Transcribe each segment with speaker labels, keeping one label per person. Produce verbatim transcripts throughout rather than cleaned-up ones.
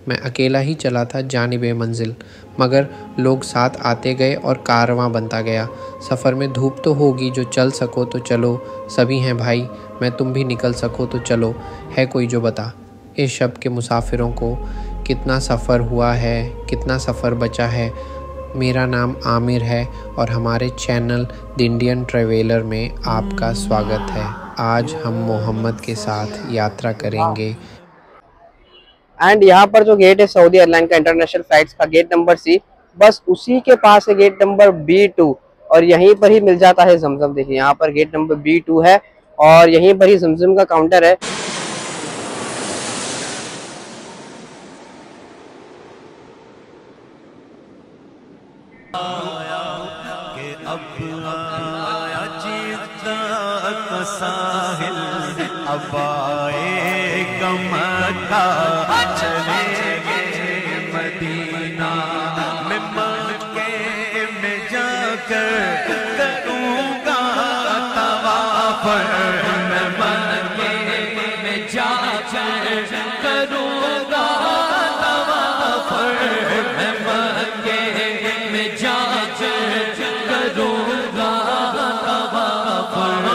Speaker 1: मैं अकेला ही चला था जानिबे मंजिल, मगर लोग साथ आते गए और कारवां बनता गया। सफ़र में धूप तो होगी, जो चल सको तो चलो, सभी हैं भाई, मैं तुम भी निकल सको तो चलो, है कोई जो बता। इस शब के मुसाफिरों को कितना सफ़र हुआ है, कितना सफ़र बचा है। मेरा नाम आमिर है और हमारे चैनल द इंडियन ट्रैवलर में आपका स्वागत है। आज हम मोहम्मद के साथ यात्रा करेंगे।
Speaker 2: एंड यहाँ पर जो गेट है सऊदी एयरलाइन का इंटरनेशनल फ्लाइट्स का गेट नंबर सी, बस उसी के पास है गेट नंबर बी टू और यहीं पर ही मिल जाता है जमजम। देखिए यहाँ पर गेट नंबर बी टू है और यहीं पर ही जमजम का काउंटर है।
Speaker 3: साहिल अब आएगा मक्का, चलेंगे मदीना में, मक्के में जाकर करूँगा तवाफ, मैं मक्के में जाकर करूँगा तवाफ, मैं मक्के में जाकर करूँगा तवाफ।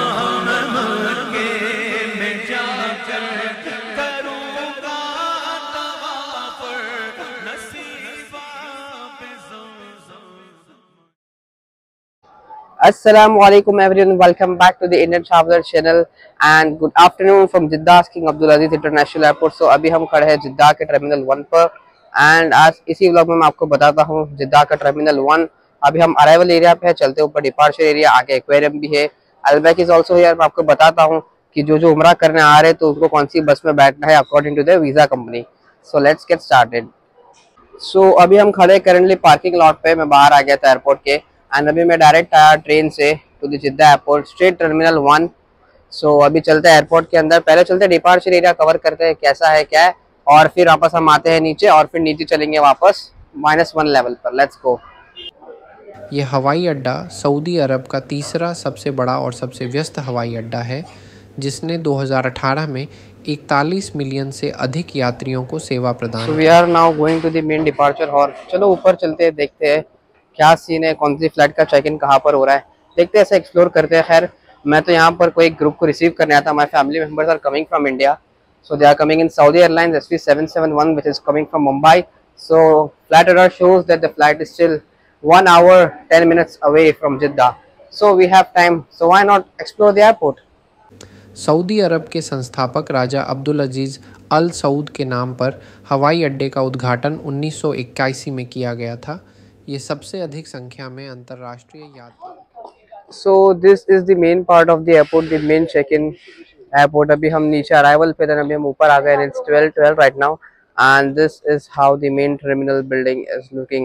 Speaker 2: Assalamualaikum everyone, welcome back to the Indian Traveler channel and good afternoon from Jeddah King Abdulaziz International Airport। so अभी हम खड़े हैं जिद्दा के टर्मिनल वन पर एंड आज इसी व्लॉग में मैं आपको बताता हूँ जिद्दा का टर्मिनल वन। अभी हम अराइवल एरिया पे है, चलते ऊपर डिपार्चर एरिया, आगे एक्वेरियम भी है, अलबैक इज ऑल्सो हियर। मैं आपको बताता हूँ कि जो जो उम्रा करने आ रहे हैं तो उनको कौन सी बस में बैठना है according to the visa company. So let's get started. So अभी हम खड़े करेंटली पार्किंग लॉट पे, मैं बाहर आ गया था एयरपोर्ट के एंड अभी मैं डायरेक्ट आया ट्रेन से to the Jeddah airport straight terminal one. So अभी चलते हैं एयरपोर्ट के अंदर, पहले चलते हैं डिपार्चर एरिया कवर करते हैं कैसा है क्या है, और फिर वापस हम आते हैं नीचे और फिर नीचे चलेंगे वापस माइनस वन लेवल पर। Let's go.
Speaker 1: ये हवाई अड्डा सऊदी अरब का तीसरा सबसे बड़ा और सबसे व्यस्त हवाई अड्डा है, जिसने दो हज़ार अठारह में इकतालीस मिलियन से अधिक यात्रियों को सेवा प्रदान की।
Speaker 2: We are now going to the main departure hall. चलो ऊपर चलते हैं, देखते हैं क्या सीन है, कौन सी फ्लाइट का चेक इन कहाँ पर हो रहा है, देखते हैं, ऐसे एक्सप्लोर करते हैं। खैर मैं तो यहाँ पर कोई ग्रुप को रिसीव करने आया था। My family members are coming from India, so they are coming in Saudi Airlines S V seven seven one which is coming from Mumbai. So flight radar shows that the flight is still one hour ten minutes away from Jeddah, so we have time, so why not explore the airport.
Speaker 1: Saudi Arab के संस्थापक राजा अब्दुल अजीज अल सऊद के नाम पर हवाई अड्डे का उद्घाटन उन्नीस सौ इक्यासी में किया गया था। ये सबसे अधिक संख्या में अंतर्राष्ट्रीय यात्री।
Speaker 2: So this is the main part of the airport, the main check-in airport. अभी हम नीचे अराइवल पे थे, अभी हम ऊपर आ गए। It's twelve twelve right now and this is how the main terminal building is looking.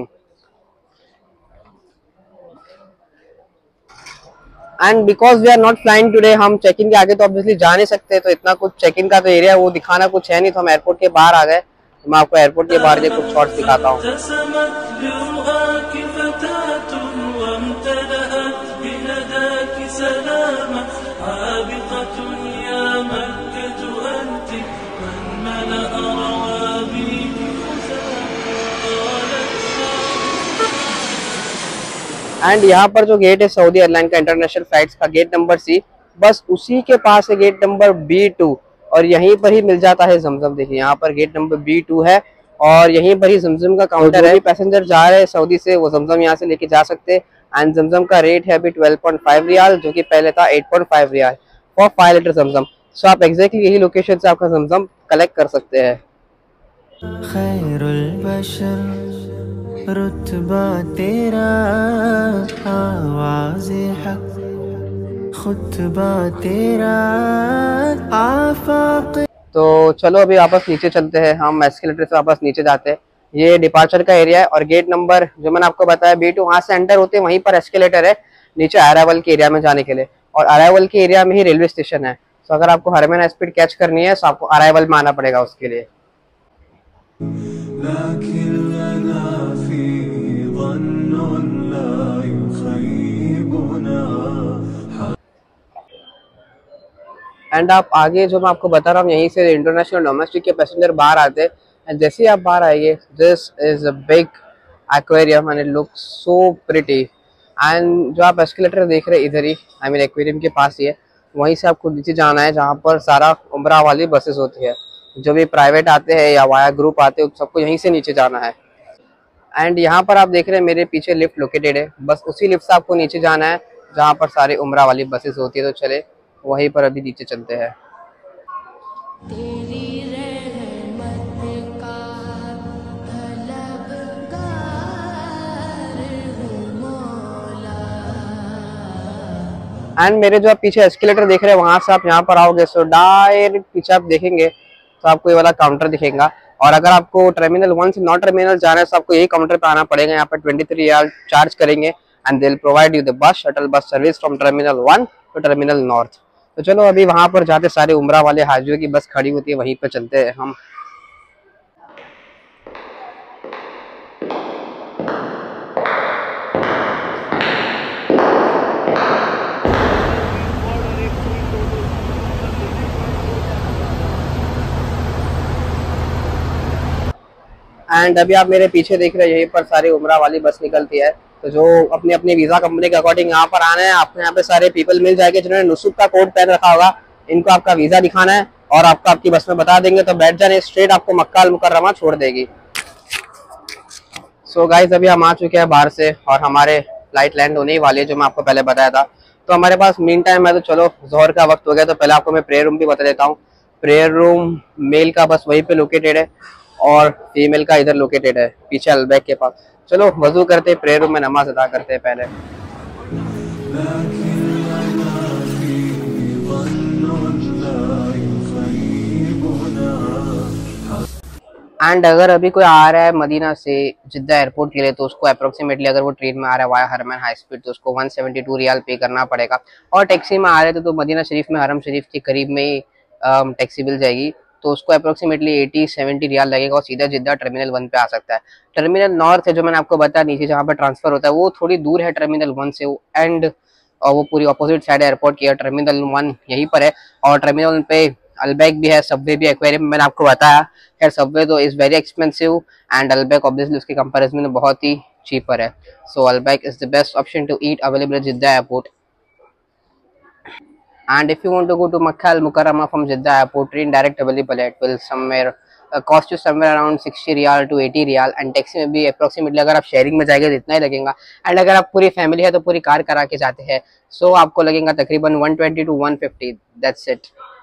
Speaker 2: And because we are not flying today, हम चेक इन के आगे तो ऑब्वियसली जा नहीं सकते, तो इतना कुछ चेक इन का तो एरिया वो दिखाना कुछ है नहीं, तो हम एयरपोर्ट के बाहर आ गए। तो मैं आपको एयरपोर्ट के बाहर के कुछ शॉट्स दिखाता हूँ। एंड यहाँ पर जो गेट है सऊदी एयरलाइन का इंटरनेशनल फ्लाइट्स का गेट नंबर सी, बस उसी के पास है गेट नंबर बी टू और यहीं पर ही मिल जाता है जमजम। देखिए यहाँ पर गेट नंबर बी टू है और यहीं पर ही जमजम का काउंटर है। पैसेंजर जा रहे हैं सऊदी से, वो जमजम यहाँ से लेके जा सकते हैं। एंड जमजम का रेट है अभी ट्वेल्व पॉइंट फाइव रियाल, जो कि पहले था eight point five riyal for five litre Zamzam. So आप एग्जैक्टली यही लोकेशन से आपका जमजम कलेक्ट कर सकते हैं।
Speaker 3: खैरुल बशर रुतबा तेरा, आवाज़े हक खुतबा तेरा, आफाक।
Speaker 2: तो चलो अभी वापस नीचे चलते हैं, हम एस्केलेटर से वापस नीचे जाते हैं। ये डिपार्चर का एरिया है और गेट नंबर जो मैंने आपको बताया बी टू, वहाँ से एंटर होते हैं, वहीं पर एस्केलेटर है नीचे अराइवल के एरिया में जाने के लिए, और अराइवल के एरिया में ही रेलवे स्टेशन है। तो अगर आपको हरमेन स्पीड कैच करनी है तो आपको अराइवल में आना पड़ेगा उसके लिए। एंड आप आगे जो मैं आपको बता रहा हूँ, यहीं से इंटरनेशनल डोमेस्टिक के पैसेंजर बाहर आते हैं एंड जैसे ही आप बाहर आएंगे, this is a big aquarium and it looks so pretty. And जो आप एस्केलेटर देख रहे हैं इधर ही, आई मीन एक्वेरियम के पास ही है, वहीं से आपको नीचे जाना है जहाँ पर सारा उम्रा वाली बसेस होती है। जो भी प्राइवेट आते हैं या वाया ग्रुप आते हैं सबको यहीं से नीचे जाना है। एंड यहाँ पर आप देख रहे हैं मेरे पीछे लिफ्ट लोकेटेड है, बस उसी लिफ्ट से आपको नीचे जाना है जहाँ पर सारे उम्रा वाली बसेस होती है। तो चले वहीं पर अभी नीचे चलते हैं। एंड मेरे जो आप पीछे एस्केलेटर देख रहे हैं वहां से आप यहाँ पर आओगे, सो डायरेक्ट पीछे आप देखेंगे तो आपको ये वाला काउंटर दिखेगा। और अगर आपको टर्मिनल वन से नॉट टर्मिनल जाना है तो आपको यही काउंटर पे आना पड़ेगा। यहाँ पर ट्वेंटी थ्री रियाल चार्ज करेंगे and they will provide you the bus shuttle bus service from terminal one to terminal north. तो चलो अभी वहां पर जाते सारे उम्रा वाले हाजियों की बस खड़ी होती है वहीं पर चलते हैं हम। एंड अभी आप मेरे पीछे देख रहे हैं यहीं पर सारी उम्रा वाली बस निकलती है। तो जो अपने अपने वीजा कंपनी के अकॉर्डिंग यहाँ पर आना है, आपको यहाँ पे सारे पीपल मिल जाएंगे जिन्होंने नुसुक का कोड पहन रखा होगा। इनको आपका वीजा दिखाना है और आपको आपकी बस में बता देंगे तो बैठ जाने, स्ट्रेट आपको मक्का अल मुकर्रमा छोड़ देगी। सो गाइस अभी हम आ चुके हैं बाहर से और हमारे फ्लाइट लैंड होने ही वाली है, जो मैं आपको पहले बताया था। तो हमारे पास मीन टाइम है, तो चलो जोहर का वक्त हो गया। तो पहले आपको मैं प्रेयर रूम भी बता देता हूँ। प्रेयर रूम मेल का बस वहीं पे लोकेटेड है और फीमेल का इधर लोकेटेड है पीछे अलबैक के पास। चलो वजू करते हैं, प्रेयर रूम में नमाज अदा करते हैं पहले। एंड अगर अभी कोई आ रहा है मदीना से जिद्दा एयरपोर्ट के लिए तो उसको अप्रोक्सीमेटली, अगर वो ट्रेन में आ रहा है वाया हरमैन हाई स्पीड, तो उसको वन सेवेंटी टू रियाल पे करना पड़ेगा। और टैक्सी में आ रहे थे तो मदीना शरीफ में, हरम शरीफ के करीब में ही टैक्सी मिल जाएगी, तो उसको अप्रोक्सीमेटली एटी सेवेंटी रियाल लगेगा और सीधा जिद्दा टर्मिनल वन पे आ सकता है। टर्मिनल नॉर्थ है जो मैंने आपको बताया नीचे जहाँ पर ट्रांसफर होता है, वो थोड़ी दूर है टर्मिनल वन से, एंड और वो पूरी अपोजिट साइड एयरपोर्ट की है। टर्मिनल वन यहीं पर है और टर्मिनल वन पे अलबैक भी है, सबवे भी, एक्वेरियम मैंने आपको बताया। खैर सबवे तो is very expensive and Albaik obviously उसके कंपैरिजन में बहुत ही चीपर है। So Albaik is the best option to eat available at Jeddah airport. And if you want to go to Makkah Al Mukarramah from Jeddah Airport, train direct available. It will somewhere uh, cost you somewhere around sixty riyal to eighty riyal, and taxi में भी approximately अगर आप sharing में जाएंगे तो इतना ही लगेगा। And अगर आप पूरी फैमिली है तो पूरी कार करा के जाते हैं सो आपको लगेगा तकरीबन one twenty to one fifty. That's it.